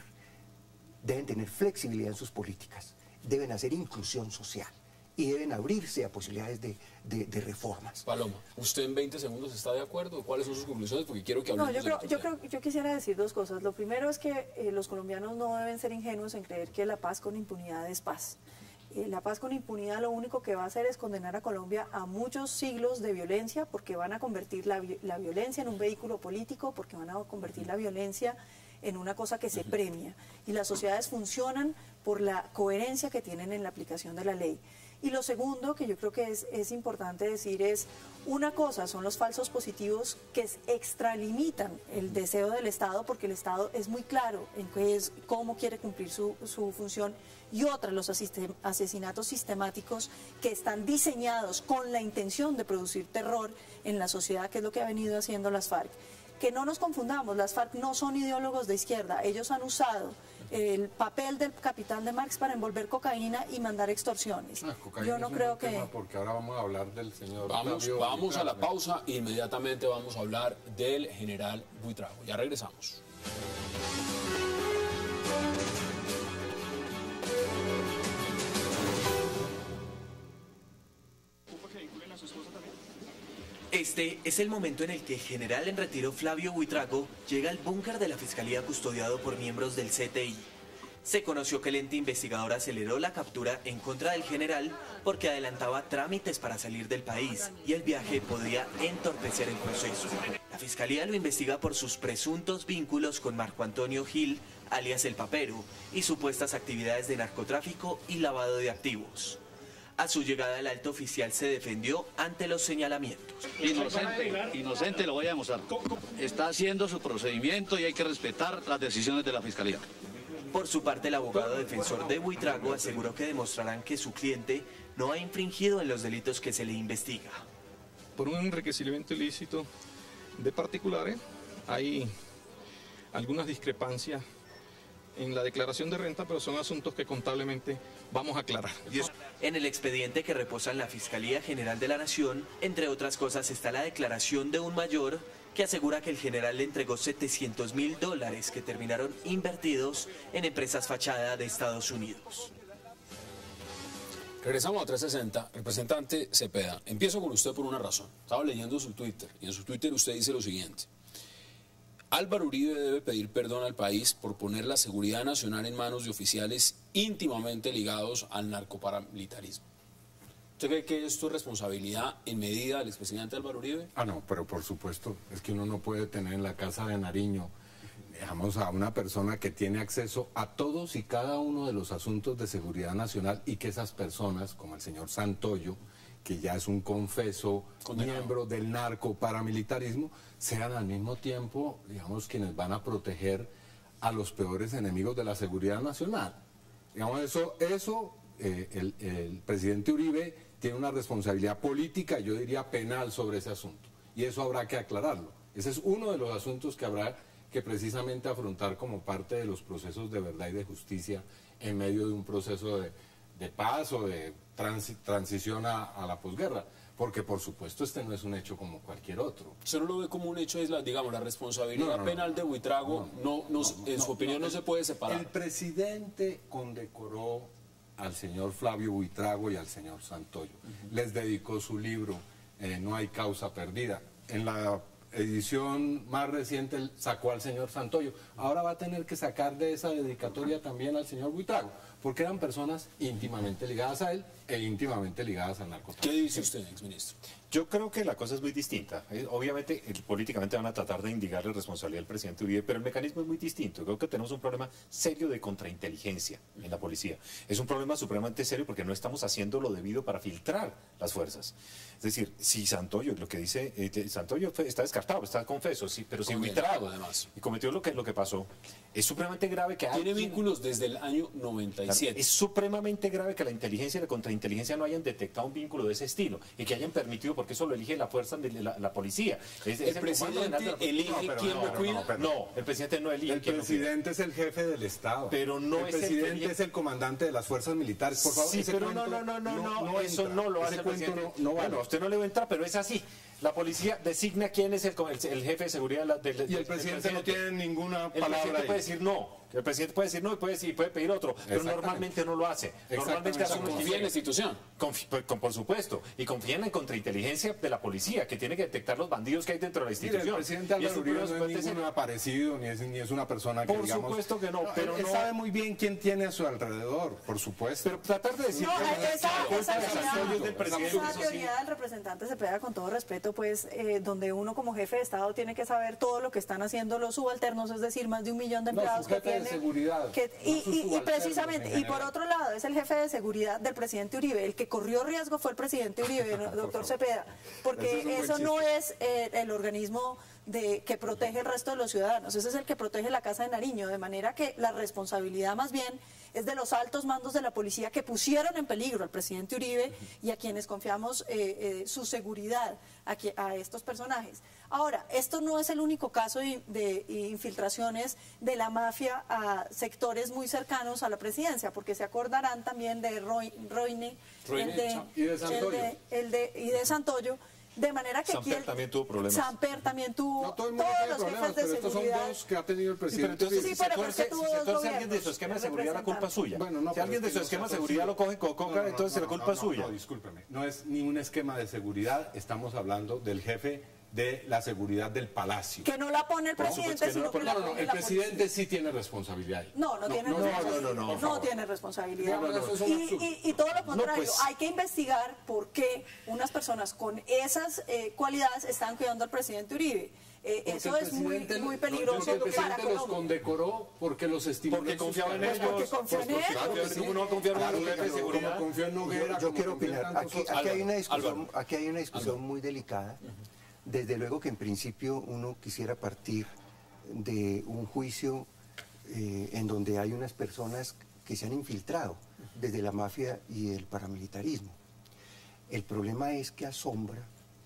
deben tener flexibilidad en sus políticas, deben hacer inclusión social y deben abrirse a posibilidades de, de- de reformas. Paloma, ¿usted en veinte segundos está de acuerdo? ¿Cuáles son sus conclusiones? Porque quiero que No, hablemos yo creo, del yo otro tema. creo, yo quisiera decir dos cosas. Lo primero es que eh, los colombianos no deben ser ingenuos en creer que la paz con impunidad es paz. Eh, la paz con impunidad lo único que va a hacer es condenar a Colombia a muchos siglos de violencia, porque van a convertir la, vi- la violencia en un vehículo político, porque van a convertir la violencia en una cosa que se premia. Y las sociedades funcionan por la coherencia que tienen en la aplicación de la ley. Y lo segundo que yo creo que es, es importante decir es, una cosa son los falsos positivos que es- extralimitan el deseo del Estado, porque el Estado es muy claro en qué es, cómo quiere cumplir su, su función, y otra, los asiste- asesinatos sistemáticos que están diseñados con la intención de producir terror en la sociedad, que es lo que ha venido haciendo las FARC. Que no nos confundamos, las FARC no son ideólogos de izquierda, ellos han usado el papel del capitán de Marx para envolver cocaína y mandar extorsiones. Ah, cocaína Yo no es un creo buen que... tema, porque ahora vamos a hablar del señor Vamos, Flavio vamos a la Buitrago. pausa, inmediatamente vamos a hablar del general Buitrago. Ya regresamos. Está Este es el momento en el que el general en retiro Flavio Buitrago llega al búnker de la Fiscalía custodiado por miembros del C T I. Se conoció que el ente investigador aceleró la captura en contra del general porque adelantaba trámites para salir del país y el viaje podría entorpecer el proceso. La Fiscalía lo investiga por sus presuntos vínculos con Marco Antonio Gil, alias El Papero, y supuestas actividades de narcotráfico y lavado de activos. A su llegada, el alto oficial se defendió ante los señalamientos. Inocente, inocente lo voy a demostrar. Está haciendo su procedimiento y hay que respetar las decisiones de la Fiscalía. Por su parte, el abogado defensor de Buitrago aseguró que demostrarán que su cliente no ha infringido en los delitos que se le investiga. Por un enriquecimiento ilícito de particulares, hay algunas discrepancias en la declaración de renta, pero son asuntos que contablemente vamos a aclarar. En el expediente que reposa en la Fiscalía General de la Nación, entre otras cosas, está la declaración de un mayor que asegura que el general le entregó setecientos mil dólares que terminaron invertidos en empresas fachada de Estados Unidos. Regresamos a trescientos sesenta. Representante Cepeda, empiezo con usted por una razón. Estaba leyendo su Twitter y en su Twitter usted dice lo siguiente. Álvaro Uribe debe pedir perdón al país por poner la seguridad nacional en manos de oficiales íntimamente ligados al narcoparamilitarismo. ¿Usted cree que esto es responsabilidad en medida del expresidente Álvaro Uribe? Ah, no, pero por supuesto, es que uno no puede tener en la casa de Nariño, digamos, a una persona que tiene acceso a todos y cada uno de los asuntos de seguridad nacional y que esas personas, como el señor Santoyo, que ya es un confeso Condenado. miembro del narcoparamilitarismo, sean al mismo tiempo, digamos, quienes van a proteger a los peores enemigos de la seguridad nacional. Digamos, eso, eso eh, el, el presidente Uribe tiene una responsabilidad política, yo diría penal, sobre ese asunto. Y eso habrá que aclararlo. Ese es uno de los asuntos que habrá que precisamente afrontar como parte de los procesos de verdad y de justicia en medio de un proceso de, de paz o de transi transición a, a la posguerra. Porque, por supuesto, este no es un hecho como cualquier otro. ¿Usted no lo ve como un hecho, es la, digamos, la responsabilidad no, no, penal no, de Buitrago? No, no, no, no en su opinión no, no se puede separar. El presidente condecoró al señor Flavio Buitrago y al señor Santoyo. Uh-huh. Les dedicó su libro, eh, No hay causa perdida. En la edición más reciente sacó al señor Santoyo. Ahora va a tener que sacar de esa dedicatoria también al señor Buitrago, porque eran personas íntimamente ligadas a él e íntimamente ligadas al narcotráfico. ¿Qué dice usted, exministro? Yo creo que la cosa es muy distinta. Eh, obviamente, eh, políticamente van a tratar de indicarle responsabilidad al presidente Uribe, pero el mecanismo es muy distinto. Creo que tenemos un problema serio de contrainteligencia en la policía. Es un problema supremamente serio porque no estamos haciendo lo debido para filtrar las fuerzas. Es decir, si Santoyo, lo que dice, eh, Santoyo fue, está descartado, está confeso, sí, pero si Buitrago además y cometió lo que, lo que pasó, es supremamente grave que Tiene alguien, vínculos desde el año noventa y siete. Es supremamente grave que la inteligencia y la contrainteligencia no hayan detectado un vínculo de ese estilo y que hayan permitido, porque eso lo elige la fuerza de la, la policía. Es, el, es el presidente elige no, quién no, lo cuida. No, no, no, el presidente no elige el quién presidente es el jefe del Estado. Pero no el es presidente el es el comandante de las fuerzas militares. Por favor, sí, ese pero cuento no, no, no, no, no, no eso entra. no lo ese hace el cuento presidente. no, no vale. Bueno, a usted no le va a entrar, pero es así. La policía designa quién es el, el, el jefe de seguridad de, de, y el presidente, presidente no tiene ninguna palabra. El presidente ahí. puede decir no. El presidente puede decir no y puede, decir, puede pedir otro, pero normalmente no lo hace. Normalmente asume confía en la institución. Confi con, por supuesto. Y confían en contrainteligencia de la policía, que tiene que detectar los bandidos que hay dentro de la institución. Mira, el presidente Álvaro Uribe no es ningún aparecido, ni es, ni es una persona que, por digamos... Por supuesto que no, pero él, no... él sabe muy bien quién tiene a su alrededor, por supuesto. Pero tratar de decir... No, que esa, la esa, esa, teoría, del presidente, esa teoría sí. del representante Cepeda, con todo respeto, pues, eh, donde uno como jefe de Estado tiene que saber todo lo que están haciendo los subalternos, es decir, más de un millón de empleados no, que tienen... de seguridad. Que, y, y, y precisamente, y por otro lado, es el jefe de seguridad del presidente Uribe. El que corrió riesgo fue el presidente Uribe, doctor Cepeda, porque eso, eso no es eh, el organismo de, que protege el resto de los ciudadanos, ese es el que protege la Casa de Nariño, de manera que la responsabilidad más bien es de los altos mandos de la policía que pusieron en peligro al presidente Uribe y a quienes confiamos eh, eh, su seguridad a, que, a estos personajes. Ahora, esto no es el único caso de, de infiltraciones de la mafia a sectores muy cercanos a la presidencia, porque se acordarán también de Roy, Roine, Roine el de, y de Santoyo. El de, el de, y de Santoyo, De manera que Samper aquí... también tuvo problemas. Samper también tuvo... No todo el mundo todos tiene los problemas, jefes de pero estos son seguridad... dos que ha tenido el Sí, pero presidente. entonces, Sí, si pero se porque tuerce, tuvo si se dos tuerce alguien de su gobiernos, esquema de el seguridad, la culpa es suya. Bueno, no, Si pero alguien de es su que no esquema de sea seguridad torcido. lo coge con coca, No, no, entonces no, la no, culpa no, es suya. No, discúlpeme, no es ni un esquema de seguridad, estamos hablando del jefe de la seguridad del palacio. Que no la pone el presidente, sino que la No, no, pone el la presidente policía. sí tiene responsabilidad ahí. No, no, tiene no, responsabilidad. no, no, no, por No favor. tiene responsabilidad. No, no, eso es un y, absurdo. y- y todo lo contrario, pues. hay que investigar por qué unas personas con esas eh, cualidades están cuidando al presidente Uribe. Eh, Porque eso el es muy, presidente- muy no, peligroso porque el para presidente los Colombia. condecoró porque los estimuló. Porque en sus confiaba en carreras. ellos. Porque confió en Pues, él. claro que sí. ¿Cómo no va a confiar en Claro, un jefe de como- seguridad? Como confió en Noguera. Yo, yo como quiero confió en opinar, tantos aquí, otros. aquí hay una Álvaro, discusión, Álvaro. aquí hay una discusión muy delicada. Desde luego que en principio uno quisiera partir de un juicio eh, en donde hay unas personas que se han infiltrado desde la mafia y el paramilitarismo. El problema es que asombra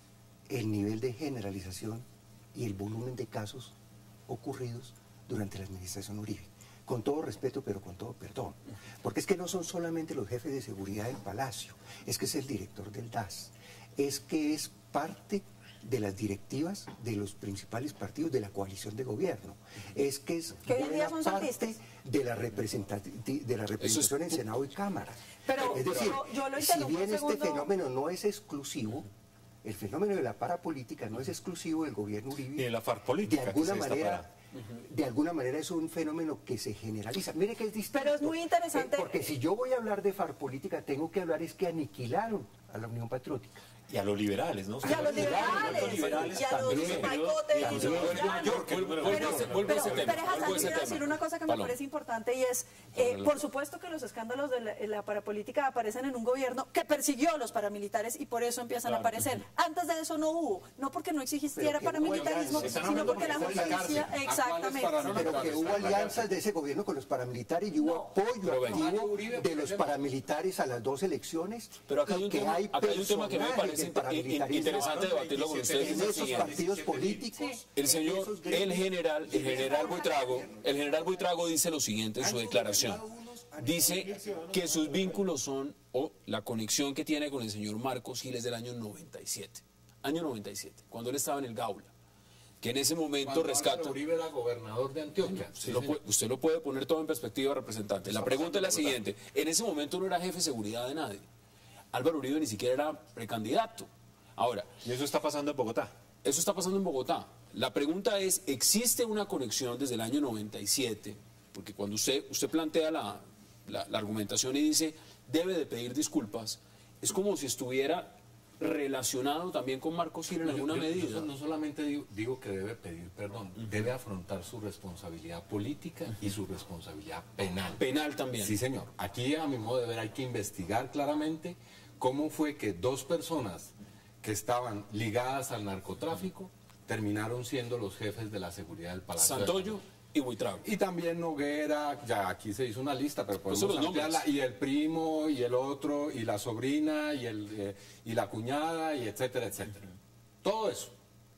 el nivel de generalización y el volumen de casos ocurridos durante la administración Uribe. Con todo respeto, pero con todo perdón. Porque es que no son solamente los jefes de seguridad del Palacio, es que es el director del D A S, es que es parte de las directivas de los principales partidos de la coalición de gobierno, es que es Que hoy en día buena son parte santistas. de la, representati- de la representación en Senado y Cámara. Pero- es decir, pero yo lo si interrumpo bien un este segundo. fenómeno no es exclusivo, el fenómeno de la parapolítica no es exclusivo del gobierno Uribe. Ni de la FARC política, De que alguna se manera, destapará. de alguna manera es un fenómeno que se generaliza. Mire que es distinto. Pero es muy interesante- Eh, porque si yo voy a hablar de FARC política, tengo que hablar es que aniquilaron a la Unión Patriótica. Y a los liberales, ¿no? Y a los liberales, liberales y a los también. paicotes, Y a y los a los liberales. llanos. Yo, que- Pero, vuelvo a ese- vuelvo a ese pero, tema, pero, vuelvo a Hassan, ese quiero tema. decir una cosa que me Paloma. parece importante y es, eh, por supuesto que los escándalos de la, la parapolítica aparecen en un gobierno que persiguió a los paramilitares y por eso empiezan a aparecer. Antes de eso no hubo, no porque no existiera Pero que paramilitarismo, hubo alianzas. sino porque la Están en la justicia, cárcel. exactamente. ¿A cuáles Pero que hubo alianzas de ese gobierno con los paramilitares y hubo apoyo Pero ven. activo Uribe, por de los ejemplo. paramilitares a las dos elecciones. Pero acá hay y un que tema, hay acá hay un tema que me personajes parece del in- paramilitarismo interesante debatirlo con ustedes. en es el esos siguiente. partidos políticos. El señor, esos el gremios. general, el general Buitrago, el general Buitrago dice lo siguiente en su declaración. Dice que sus vínculos son, o la conexión que tiene con el señor Marcos Giles del año noventa y siete. Año noventa y siete, cuando él estaba en el Gaula. Que en ese momento Cuando rescata... Álvaro Uribe era gobernador de Antioquia. Usted lo, puede, usted lo puede poner todo en perspectiva, representante. La pregunta es la siguiente. En ese momento no era jefe de seguridad de nadie. Álvaro Uribe ni siquiera era precandidato. Ahora, Y eso está pasando en Bogotá. eso está pasando en Bogotá. La pregunta es, ¿existe una conexión desde el año noventa y siete? Porque cuando usted, usted plantea la, la- la argumentación y dice, debe de pedir disculpas, es como si estuviera relacionado también con Marcos Gil en Yo- alguna yo- yo medida. no solamente digo, digo que debe pedir perdón, debe afrontar su responsabilidad política y su responsabilidad penal. Penal también. Sí, señor. Aquí, a mi modo de ver, hay que investigar claramente cómo fue que dos personas que estaban ligadas al narcotráfico terminaron siendo los jefes de la seguridad del Palacio. de Santoyo Gobierno. y Buitrago. Y también Noguera, ya aquí se hizo una lista, pero Pues podemos son los ampliarla, nombres. y el primo, y el otro, y la sobrina, y, el, eh, y la cuñada, y etcétera, etcétera. Todo eso.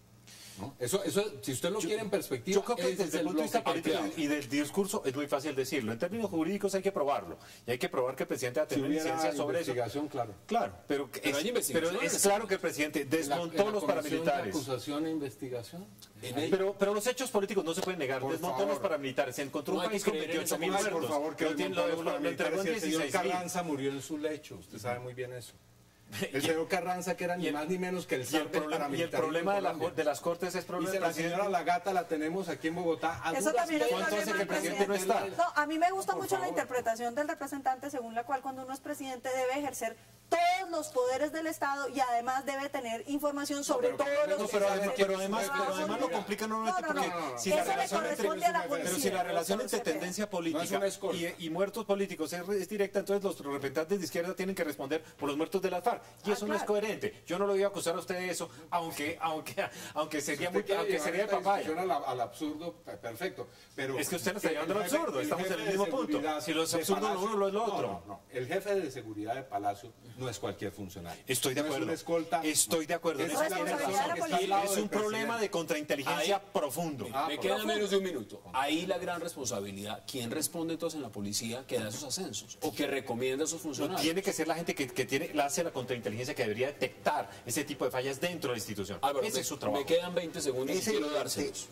¿no? Eso, eso, si usted lo quiere en perspectiva, Yo creo que es desde el lo punto de vista que político ampliamos. y del discurso es muy fácil decirlo. En términos jurídicos hay que probarlo. Y hay que probar que el presidente va a Si tener hubiera licencia sobre eso. investigación, claro. Claro, pero, Pero es, hay investigaciones. pero es claro que el presidente En la- desmontó en la los comisión de paramilitares. acusación e investigación. Pero, pero los hechos políticos no se pueden negar. Por Desmontó favor. los paramilitares. Se encontró No un hay país que con creer en veintiocho mil esa Ay, muertos. por favor, que Lo tiene- desmontó lo- los lo- lo entregó en paramilitares, y el señor dieciséis mil. Carranza murió en su lecho, usted sabe muy bien eso. El señor Carranza, que era ni más ni menos que el Y el zar del problema, y el paramilitarismo problema de, la- en Colombia. de las cortes es Y problema si del la presidente. señora La Gata la tenemos aquí en Bogotá. a Eso duras también es penas. ¿Cuánto hace que el presidente no está? No, a mí me gusta Por mucho la favor. interpretación del representante según la cual cuando uno es presidente debe ejercer todos los poderes del Estado y además debe tener información sobre pero- todos no, los pero, que además, se pero, además, hacen. pero además lo complica normalmente No, no, porque no, no. si la Eso le relación entre, corresponde a la pero si policía, la relación eso entre no se tendencia No política es una escolta. y, y muertos políticos es, es directa, entonces los representantes de izquierda tienen que responder por los muertos de las FARC y Ah, eso no es claro. coherente. Yo no lo iba a acusar a usted de eso, aunque aunque aunque sería Si muy usted quiere aunque llevar sería de esta papaya. discusión al, al absurdo, pe- perfecto. Pero Es que usted lo está que llevando el al jefe- absurdo, el estamos jefe en el de mismo punto. seguridad Si lo es de absurdo lo Palacio- uno, lo es lo no, otro. No, no, el jefe de seguridad de Palacio no es cualquier funcionario. Estoy de No es acuerdo. una escolta. Estoy de acuerdo. Es En una eso tiene persona razón. que está al lado Es del un problema presidente. de contrainteligencia Ahí- profundo. Ah, Me queda menos de un minuto. Ahí la gran responsabilidad. ¿Quién responde entonces en la policía que da esos ascensos? ¿O que recomienda a esos No, funcionarios? tiene que ser la gente que, que tiene, la hace la contrainteligencia, que debería detectar ese tipo de fallas dentro de la institución. Álvaro, Ese me, es su trabajo. me quedan veinte segundos y Es quiero evidente, dárselos.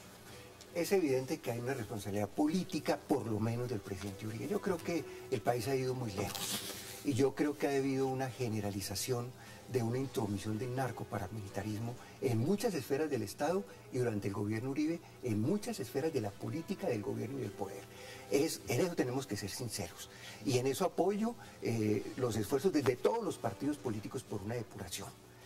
es evidente que hay una responsabilidad política, por lo menos del presidente Uribe. Yo creo que el país ha ido muy lejos y yo creo que ha habido una generalización de una intromisión del narcoparamilitarismo en muchas esferas del Estado y durante el gobierno Uribe en muchas esferas de la política del gobierno y del poder. Es, en eso tenemos que ser sinceros y en eso apoyo eh, los esfuerzos desde todos los partidos políticos por una depuración.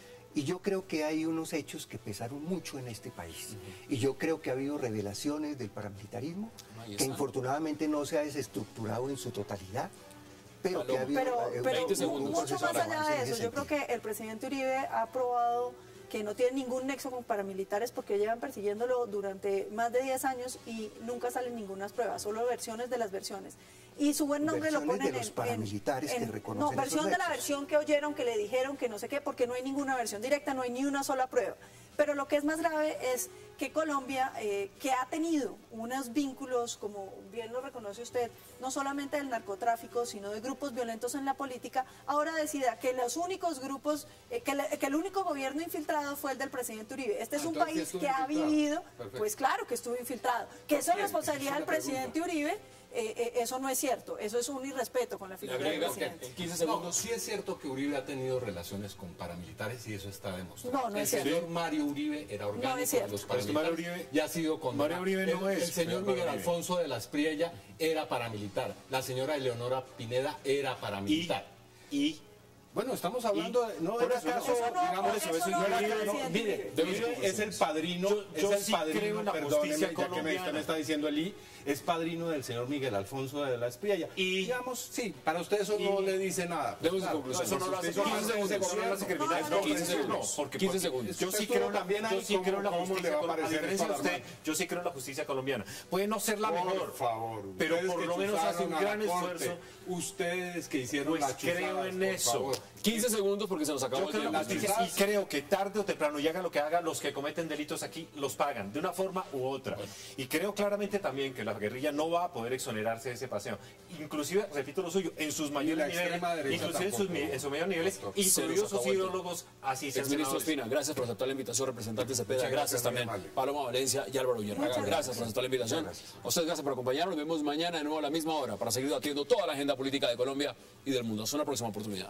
Y yo creo que hay unos hechos que pesaron mucho en este país. Y yo creo que ha habido revelaciones del paramilitarismo, Ahí que está. infortunadamente no se ha desestructurado en su totalidad, pero que ha habido Pero, eh, pero veinte segundos. un mucho proceso más de allá avance de en eso, ese yo creo sentido. que el presidente Uribe ha probado que no tiene ningún nexo con paramilitares porque llevan persiguiéndolo durante más de diez años y nunca salen ninguna prueba, solo versiones de las versiones. Y su buen nombre lo Versiones ponen de los en- paramilitares en, que en- reconocen No, esos versión de la nexos. versión que oyeron, que le dijeron, que no sé qué, porque no hay ninguna versión directa, no hay ni una sola prueba. Pero lo que es más grave es que Colombia, eh, que ha tenido unos vínculos, como bien lo reconoce usted, no solamente del narcotráfico, sino de grupos violentos en la política, ahora decida que los únicos grupos, eh, que, le- que el único gobierno infiltrado fue el del presidente Uribe. Este es Ah, un entonces sí país estuvo que ha infiltrado. vivido, Perfecto. pues claro que estuvo infiltrado. Que eso es Bien, responsabilidad del una pregunta. presidente Uribe, eh, eh, eso no es cierto, eso es un irrespeto con la Le figura del agrega presidente. en quince No, segundos. sí es cierto que Uribe ha tenido relaciones con paramilitares y eso está demostrado. No, no el es cierto. señor Mario Uribe era orgánico es cierto. de los Pero es que paramilitares Mario Uribe- y ha sido condenado. Mario Uribe no el, es el señor Mario Miguel Uribe. Alfonso de la Espriella era paramilitar. La señora Eleonora Pineda era paramilitar. Y Bueno, estamos hablando de, no por era eso, acaso, eso no- digamos, eso eso no no era era que- no, presidente mire, Uribe. Uribe es el padrino, Yo- yo es el sí padrino, creo en la perdóneme, justicia ya que me, colombiana. me está diciendo Eli, es padrino del señor Miguel Alfonso de la Espriella. Y- digamos, sí, para usted eso y- no le dice nada. Demos Claro, conclusión. eso no lo hace quince quince segundos. segundos, No, no lo hace criminal. no, no, No, quince eso no. segundos. porque, quince porque segundos. Yo sí Usted creo en la, también yo ahí, sí ¿cómo- creo en la cómo le justicia va a colombiana. A parecer diferencia de esto usted, alarmante? yo sí creo en la justicia colombiana. Puede no ser la Por mejor, favor, pero ustedes por que lo menos hace un chuzaron a la gran corte, esfuerzo. Ustedes que hicieron Pues la chuzada, creo en por eso. favor. quince segundos porque se nos acabó Yo el creo en tiempo. la justicia y creo que tarde o temprano, y hagan lo que hagan, los que cometen delitos aquí los pagan, de una forma u otra. Y creo claramente también que la guerrilla no va a poder exonerarse de ese paseo. Inclusive, repito lo suyo, en sus mayores la niveles, extrema derecha inclusive en sus, tampoco, mi- en sus mayores niveles, doctor. Se nos incluidos sus acabó el tiempo. ideólogos, así sean Exministro senadores. Espina, gracias por aceptar la invitación, representante Cepeda, Muchas gracias, gracias, muy también amable. Paloma Valencia y Álvaro Villarraga, Muchas gracias por aceptar la invitación. Muchas gracias. A ustedes gracias por acompañarnos, nos vemos mañana de nuevo a la misma hora para seguir debatiendo toda la agenda política de Colombia y del mundo. Hasta una próxima oportunidad.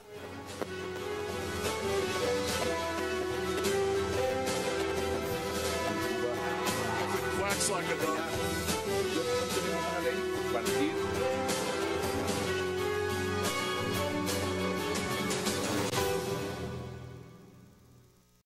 Quacks like a duck.